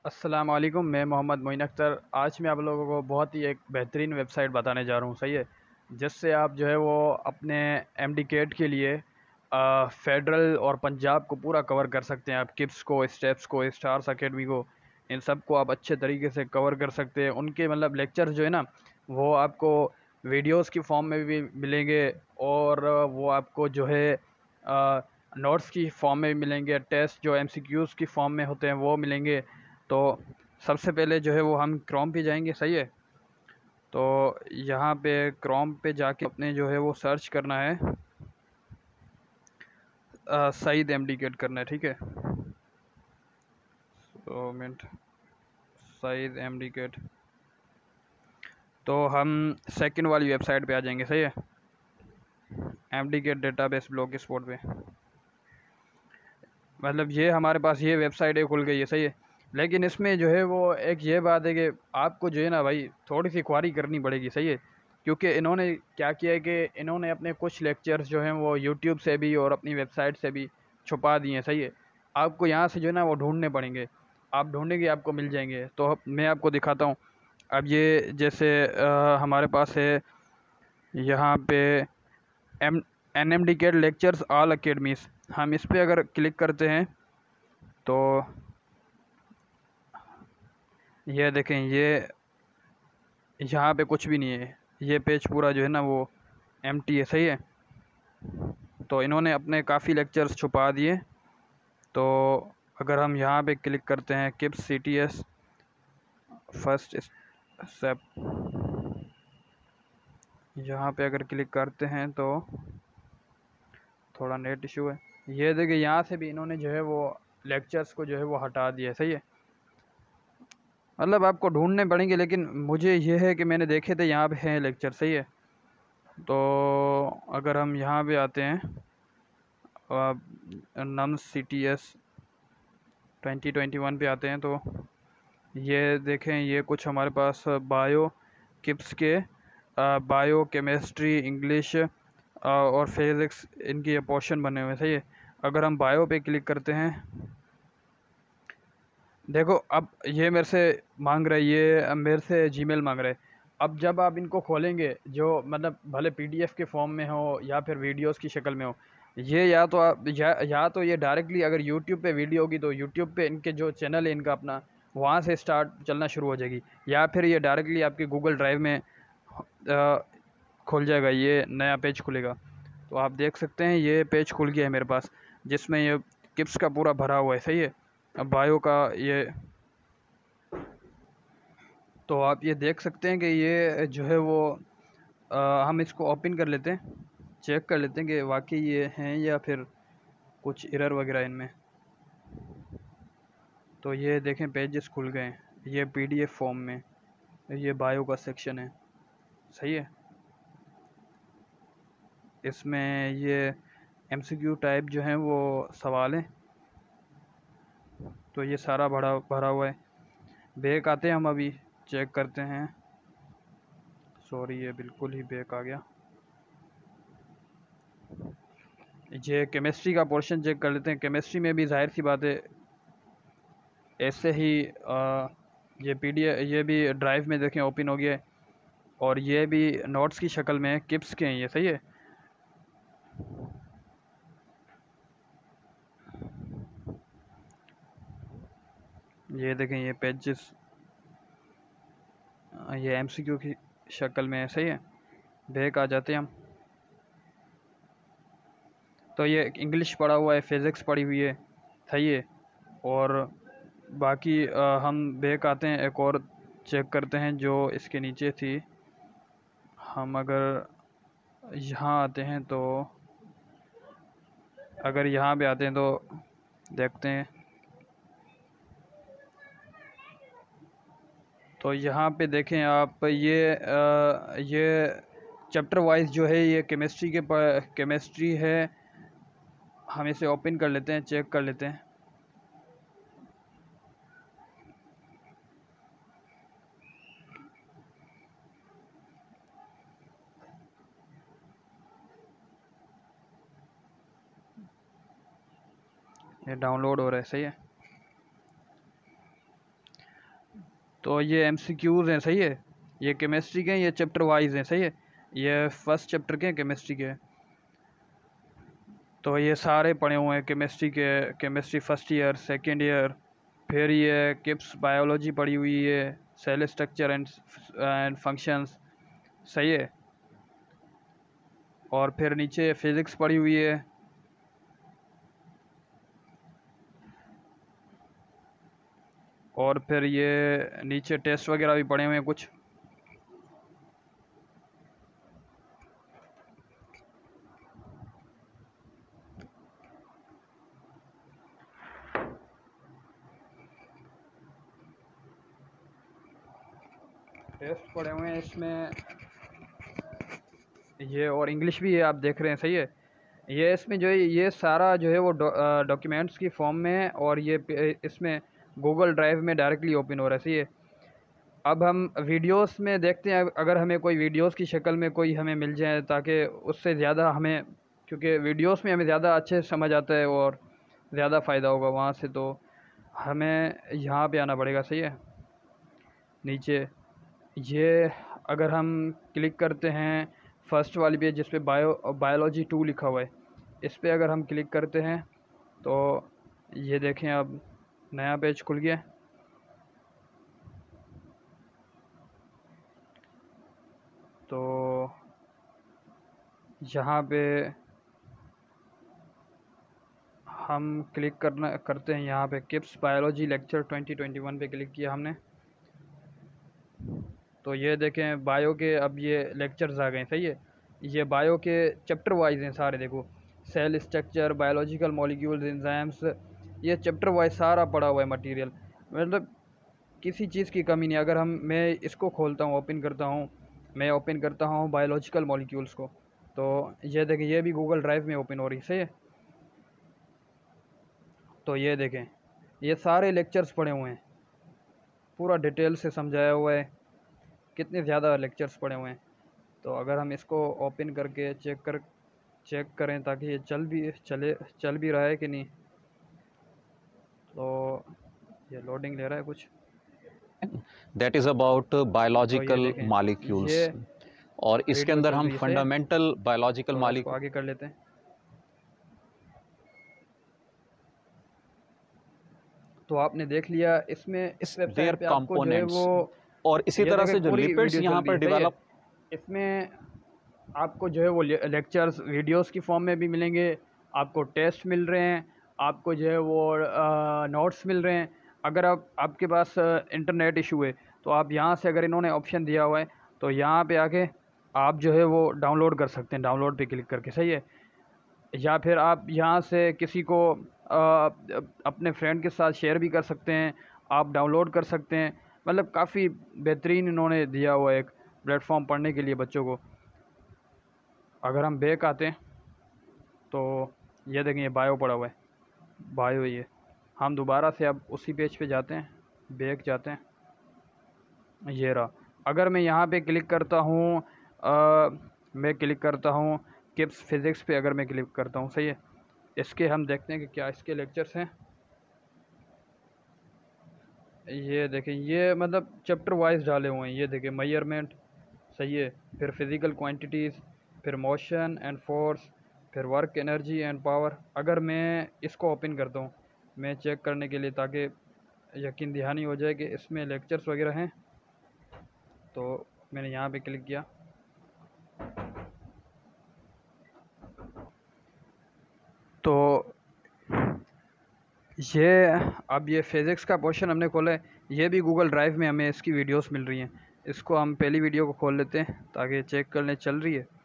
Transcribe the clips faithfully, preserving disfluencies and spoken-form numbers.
अस्सलाम वालेकुम। मैं मोहम्मद मोइन अख्तर। आज मैं आप लोगों को बहुत ही एक बेहतरीन वेबसाइट बताने जा रहा हूँ, सही है, जिससे आप जो है वो अपने एमडी कैट के लिए आ, फेडरल और पंजाब को पूरा कवर कर सकते हैं। आप किप्स को, स्टेप्स को, स्टार्स अकेडमी को, इन सब को आप अच्छे तरीके से कवर कर सकते हैं। उनके मतलब लेक्चर्स जो है ना, वो आपको वीडियोस की फॉर्म में भी मिलेंगे, और वो आपको जो है नोट्स की फॉर्म में भी मिलेंगे। टेस्ट जो एमसीक्यूज़ की फॉर्म में होते हैं वो मिलेंगे। तो सबसे पहले जो है वो हम क्रोम पे जाएंगे, सही है। तो यहाँ पे क्रोम पे जाके अपने जो है वो सर्च करना है, अ, सईद एमडी कैट करना है, ठीक है। दो मिनट। Saeed MD cat. तो हम सेकंड वाली वेबसाइट पे आ जाएंगे, सही है। MDCAT database blogspot पे, मतलब ये हमारे पास ये वेबसाइट है, खुल गई है, सही है। लेकिन इसमें जो है वो एक ये बात है कि आपको जो है ना भाई थोड़ी सी ख्वारी करनी पड़ेगी, सही है। क्योंकि इन्होंने क्या किया है कि इन्होंने अपने कुछ लेक्चर्स जो हैं वो यूट्यूब से भी और अपनी वेबसाइट से भी छुपा दिए हैं, सही है। आपको यहाँ से जो है ना वो ढूंढने पड़ेंगे। आप ढूंढेंगे आपको मिल जाएंगे। तो मैं आपको दिखाता हूँ। अब ये जैसे अ, हमारे पास है यहाँ पे एम एन एम डी के लेक्चर्स ऑल अकेडमीज़। हम इस पर अगर क्लिक करते हैं तो ये देखें, ये यहाँ पे कुछ भी नहीं है। ये पेज पूरा जो है ना वो एम्प्टी है, सही है। तो इन्होंने अपने काफ़ी लेक्चर्स छुपा दिए। तो अगर हम यहाँ पे क्लिक करते हैं KIPS C T S first step, यहाँ पे अगर क्लिक करते हैं तो थोड़ा नेट इशू है। ये देखिए, यहाँ से भी इन्होंने जो है वो लेक्चर्स को जो है वो हटा दिया, सही है। मतलब आपको ढूंढने पड़ेंगे, लेकिन मुझे ये है कि मैंने देखे थे यहाँ पे हैं लेक्चर, सही है। तो अगर हम यहाँ पे आते हैं NUMS C T S twenty twenty one पे आते हैं, तो ये देखें, ये कुछ हमारे पास बायो किप्स के बायो केमिस्ट्री इंग्लिश और फिज़िक्स इनके ये पोर्शन बने हुए हैं, सही है। अगर हम बायो पे क्लिक करते हैं, देखो अब ये मेरे से मांग रहा है, ये मेरे से जीमेल मांग रहा है। अब जब आप इनको खोलेंगे, जो मतलब भले पीडीएफ के फॉर्म में हो या फिर वीडियोस की शक्ल में हो, ये या तो आप या, या तो ये डायरेक्टली अगर यूट्यूब पे वीडियो होगी तो यूट्यूब पे इनके जो चैनल है इनका अपना, वहाँ से स्टार्ट चलना शुरू हो जाएगी, या फिर ये डायरेक्टली आपके गूगल ड्राइव में आ, खुल जाएगा, ये नया पेज खुलेगा। तो आप देख सकते हैं ये पेज खुल गया है मेरे पास, जिसमें ये किप्स का पूरा भरा हुआ है, सही है। अब बायो का ये, तो आप ये देख सकते हैं कि ये जो है वो आ, हम इसको ओपन कर लेते हैं, चेक कर लेते हैं कि वाकई ये हैं या फिर कुछ एरर वगैरह इनमें। तो ये देखें, पेजेस खुल गए हैं, ये पीडीएफ फॉर्म में, ये बायो का सेक्शन है, सही है। इसमें ये एमसीक्यू टाइप जो हैं वो सवाल हैं। तो ये सारा भरा भरा हुआ है। बैक आते हैं हम, अभी चेक करते हैं। सॉरी, ये बिल्कुल ही बैक आ गया। ये केमिस्ट्री का पोर्शन चेक कर लेते हैं। केमिस्ट्री में भी जाहिर सी बात है ऐसे ही आ, ये पीडीएफ ये भी ड्राइव में देखें ओपन हो गया है, और ये भी नोट्स की शक्ल में किप्स के हैं, ये सही है। ये देखें, ये पेजेस ये एमसीक्यू की शक्ल में है, सही है। बैक आ जाते हैं हम। तो ये इंग्लिश पढ़ा हुआ है, फिज़िक्स पढ़ी हुई है, सही है। और बाकी आ, हम बैक आते हैं, एक और चेक करते हैं जो इसके नीचे थी। हम अगर यहाँ आते हैं तो, अगर यहाँ पे आते हैं तो देखते हैं। तो यहाँ पे देखें आप, ये आ, ये चैप्टर वाइज जो है ये केमिस्ट्री के केमिस्ट्री है। हम इसे ओपन कर लेते हैं, चेक कर लेते हैं। ये डाउनलोड हो रहा है, सही है। तो ये एमसीक्यूज़ हैं, सही है। ये केमिस्ट्री के हैं, ये चैप्टर वाइज हैं, सही है। ये फर्स्ट चैप्टर के हैं केमिस्ट्री के। तो ये सारे पढ़े हुए हैं केमिस्ट्री के, chemistry first year, second year. फिर ये किप्स बायोलॉजी पढ़ी हुई है, cell structure and and functions, सही है। और फिर नीचे फिज़िक्स पढ़ी हुई है। और फिर ये नीचे टेस्ट वगैरह भी पढ़े हुए हैं कुछ। टेस्ट पढ़े हुए हैं इसमें ये, और इंग्लिश भी है, आप देख रहे हैं, सही है। ये इसमें जो है ये सारा जो है वो डॉक्यूमेंट्स की फॉर्म में है, और ये इसमें गूगल ड्राइव में डायरेक्टली ओपन हो रहा है, सही है। अब हम वीडियोस में देखते हैं, अगर हमें कोई वीडियोस की शक्ल में कोई हमें मिल जाए, ताकि उससे ज़्यादा हमें, क्योंकि वीडियोस में हमें ज़्यादा अच्छे से समझ आता है और ज़्यादा फ़ायदा होगा वहाँ से, तो हमें यहाँ पे आना पड़ेगा, सही है। नीचे ये अगर हम क्लिक करते हैं फर्स्ट वाली पेज जिस पे बायो बायोलॉजी टू लिखा हुआ है, इस पे अगर हम क्लिक करते हैं तो ये देखें अब नया पेज खुल गया। तो यहाँ पे हम क्लिक करना करते हैं, यहाँ पे KIPS biology lecture twenty twenty one पे क्लिक किया हमने। तो ये देखें बायो के अब ये लेक्चर्स आ गए, सही है। ये बायो के चैप्टर वाइज हैं सारे, देखो cell structure, biological molecules, enzymes, ये चैप्टर वाइज सारा पड़ा हुआ है मटेरियल, मतलब किसी चीज़ की कमी नहीं। अगर हम मैं इसको खोलता हूँ, ओपन करता हूँ, मैं ओपन करता हूँ बायोलॉजिकल मॉलिक्यूल्स को, तो ये देखें ये भी गूगल ड्राइव में ओपन हो रही, सही है। तो ये देखें ये सारे लेक्चर्स पड़े हुए हैं, पूरा डिटेल से समझाया हुआ है, कितने ज़्यादा लेक्चर्स पड़े हुए हैं। तो अगर हम इसको ओपन करके चेक कर चेक करें ताकि ये चल भी चले चल भी रहा है कि नहीं, तो ये लोडिंग ले रहा है कुछ। दैट इज़ अबाउट तो बायोलॉजिकल ये मॉलिक्यूल्स, ये और इसके वीडियो अंदर चल हम रही है, सही है। फंडामेंटल बायोलॉजिकल थोड़ा इसको मॉलिक्यूल आगे कर लेते हैं। तो आपने देख लिया इसमें, इस देयर वेबसाइट पे आपको जो है कंपोनेंट्स, वो, और इसी ये तरह देखें से जो पूरी लिपिड्स वीडियो चल यहाँ रही पर है, सही है। डेवलप। इसमें आपको जो है वो लेक्चर्स वीडियोस की फॉर्म में भी मिलेंगे, आपको टेस्ट मिल रहे हैं, आपको जो है वो नोट्स मिल रहे हैं। अगर आप आपके पास इंटरनेट इशू है तो आप यहाँ से, अगर इन्होंने ऑप्शन दिया हुआ है तो यहाँ पे आके आप जो है वो डाउनलोड कर सकते हैं, डाउनलोड पे क्लिक करके, सही है। या फिर आप यहाँ से किसी को आ, अपने फ्रेंड के साथ शेयर भी कर सकते हैं, आप डाउनलोड कर सकते हैं। मतलब काफ़ी बेहतरीन इन्होंने दिया हुआ है एक प्लेटफॉर्म पढ़ने के लिए बच्चों को। अगर हम बैक आते हैं तो ये देखें ये बायो पड़ा हुआ है, बायो ये। हम दोबारा से अब उसी पेज पे जाते हैं, बैक जाते हैं, ये रहा। अगर मैं यहाँ पे क्लिक करता हूँ, मैं क्लिक करता हूँ किप्स फिज़िक्स पे, अगर मैं क्लिक करता हूँ, सही है। इसके हम देखते हैं कि क्या इसके लेक्चर्स हैं। ये देखें ये मतलब चैप्टर वाइज डाले हुए हैं, ये देखें मेजरमेंट, सही है। फिर फिज़िकल क्वांटिटीज़, फिर मोशन एंड फोर्स, फिर वर्क एनर्जी एंड पावर। अगर मैं इसको ओपन करता हूँ मैं चेक करने के लिए, ताकि यकीन दहानी हो जाए कि इसमें लेक्चर्स वगैरह हैं, तो मैंने यहाँ पे क्लिक किया। तो ये अब ये फिज़िक्स का पोर्शन हमने खोला है, ये भी गूगल ड्राइव में हमें इसकी वीडियोस मिल रही हैं। इसको हम पहली वीडियो को खोल लेते हैं ताकि चेक करने चल रही है।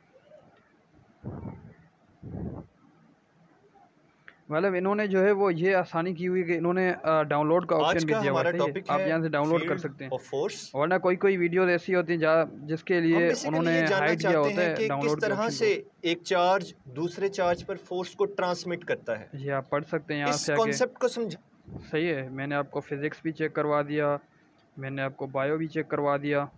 मतलब इन्होंने जो है वो ये आसानी की हुई कि इन्होंने डाउनलोड का ऑप्शन भी दिया हुआ है, सही है। आप यहाँ से डाउनलोड कर सकते हैं, वरना कोई कोई वीडियो ऐसी होती है जहाँ जिसके लिए उन्होंने हाइड किया होता है डाउनलोड के ऑप्शन को। एक चार्ज दूसरे चार्ज पर फोर्स को ट्रांसमिट करता है, ये आप पढ़ सकते हैं यहाँ इस से आके, कॉन्सेप्ट को समझ। सही है। मैंने आपको फिज़िक्स भी चेक करवा दिया, मैंने आपको बायो भी चेक करवा दिया।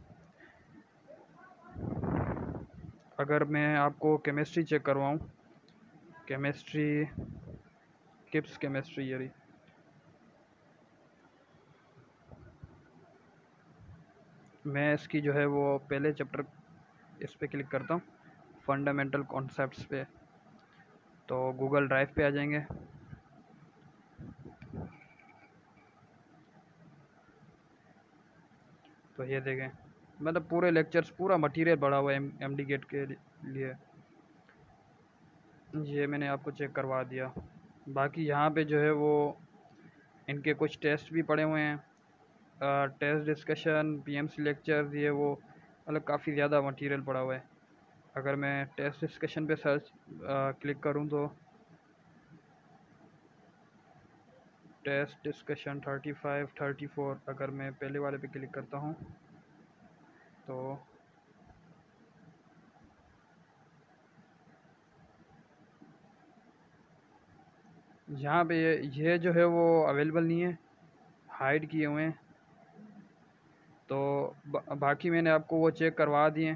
अगर मैं आपको केमिस्ट्री चेक करवाऊँ, केमिस्ट्री किप्स केमिस्ट्री, ये रही। मैं इसकी जो है वो पहले चैप्टर इस पे क्लिक करता हूँ, फंडामेंटल कॉन्सेप्ट्स पे। तो गूगल ड्राइव पे आ जाएंगे। तो ये देखें, मतलब पूरे लेक्चर्स, पूरा मटेरियल पड़ा हुआ है एम डी गेट के लिए। ये मैंने आपको चेक करवा दिया। बाकी यहाँ पे जो है वो इनके कुछ टेस्ट भी पड़े हुए हैं, टेस्ट डिस्कशन, पीएमसी लेक्चर्स, ये वो, मतलब काफ़ी ज़्यादा मटेरियल पड़ा हुआ है। अगर मैं टेस्ट डिस्कशन पे सर्च क्लिक करूँ तो test discussion thirty five thirty four, अगर मैं पहले वाले पे क्लिक करता हूँ तो यहाँ पे ये ये जो है वो अवेलेबल नहीं है, हाइड किए हुए हैं। तो बा, बाकी मैंने आपको वो चेक करवा दिए,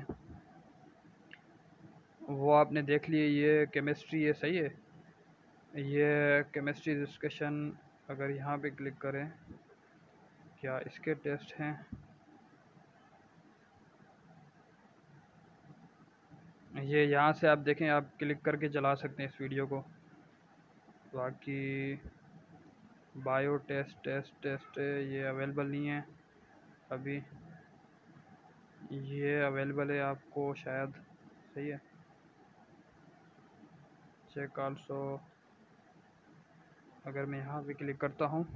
वो आपने देख लिए। ये केमिस्ट्री, ये सही है। ये केमिस्ट्री डिस्कशन, अगर यहाँ पे क्लिक करें, क्या इसके टेस्ट हैं? ये यहाँ से आप देखें, आप क्लिक करके चला सकते हैं इस वीडियो को। बाकी बायो टेस्ट टेस्ट टेस्ट ये अवेलेबल नहीं है अभी, ये अवेलेबल है आपको शायद, सही है। चेक आल्सो, अगर मैं यहाँ पे क्लिक करता हूँ,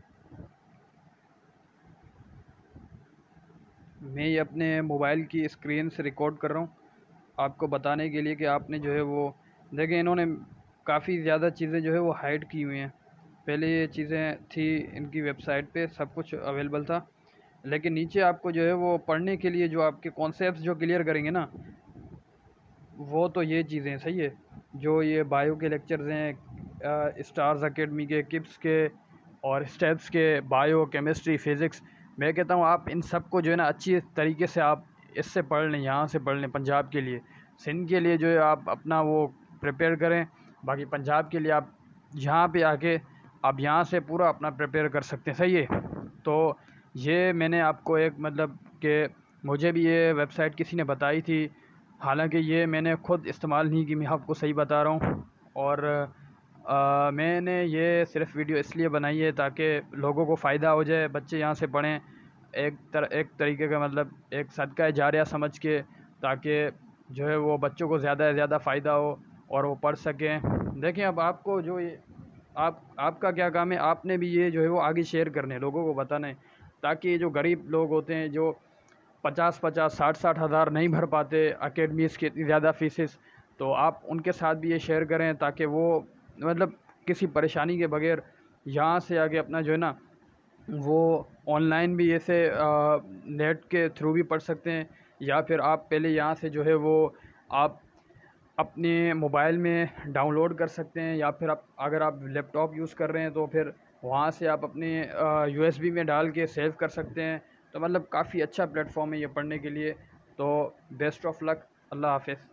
मैं ये अपने मोबाइल की स्क्रीन से रिकॉर्ड कर रहा हूँ आपको बताने के लिए कि आपने जो है वो देखें, इन्होंने काफ़ी ज़्यादा चीज़ें जो है वो हाइड की हुई हैं। पहले ये चीज़ें थी इनकी वेबसाइट पे, सब कुछ अवेलेबल था, लेकिन नीचे आपको जो है वो पढ़ने के लिए जो आपके कॉन्सेप्ट्स जो क्लियर करेंगे ना, वो तो ये चीज़ें सही है। जो ये बायो के लेक्चर्स हैं, स्टार्स एकेडमी के, किप्स के और स्टेप्स के, बायो, केमिस्ट्री, फिज़िक्स, मैं कहता हूँ आप इन सब को जो है ना अच्छी तरीके से आप इससे पढ़ लें, यहाँ से पढ़ लें। पंजाब के लिए, सिंध के लिए जो है आप अपना वो प्रिपेयर करें। बाकी पंजाब के लिए आप यहाँ पे आके आप यहाँ से पूरा अपना प्रिपेयर कर सकते हैं, सही है। तो ये मैंने आपको एक, मतलब कि मुझे भी ये वेबसाइट किसी ने बताई थी, हालांकि ये मैंने ख़ुद इस्तेमाल नहीं की, मैं आपको सही बता रहा हूँ। और आ, मैंने ये सिर्फ़ वीडियो इसलिए बनाई है ताकि लोगों को फ़ायदा हो जाए, बच्चे यहाँ से पढ़ें एक तर एक तरीके का, मतलब एक सदका जारिया समझ के, ताकि जो है वो बच्चों को ज़्यादा से ज़्यादा फ़ायदा हो और वो पढ़ सकें। देखें, अब आपको जो ये आप आपका क्या काम है, आपने भी ये जो है वो आगे शेयर करने, लोगों को बताना है, ताकि जो गरीब लोग होते हैं, जो पचास पचास साठ साठ हज़ार नहीं भर पाते अकेडमीज़ की इतनी ज़्यादा फीसेस, तो आप उनके साथ भी ये शेयर करें ताकि वो मतलब किसी परेशानी के बगैर यहाँ से आगे अपना जो है ना वो ऑनलाइन भी ऐसे नेट के थ्रू भी पढ़ सकते हैं, या फिर आप पहले यहाँ से जो है वो आप अपने मोबाइल में डाउनलोड कर सकते हैं, या फिर आप अगर आप लैपटॉप यूज़ कर रहे हैं तो फिर वहाँ से आप अपने यूएसबी में डाल के सेव कर सकते हैं। तो मतलब काफ़ी अच्छा प्लेटफॉर्म है ये पढ़ने के लिए। तो बेस्ट ऑफ लक, अल्लाह हाफ़िज़।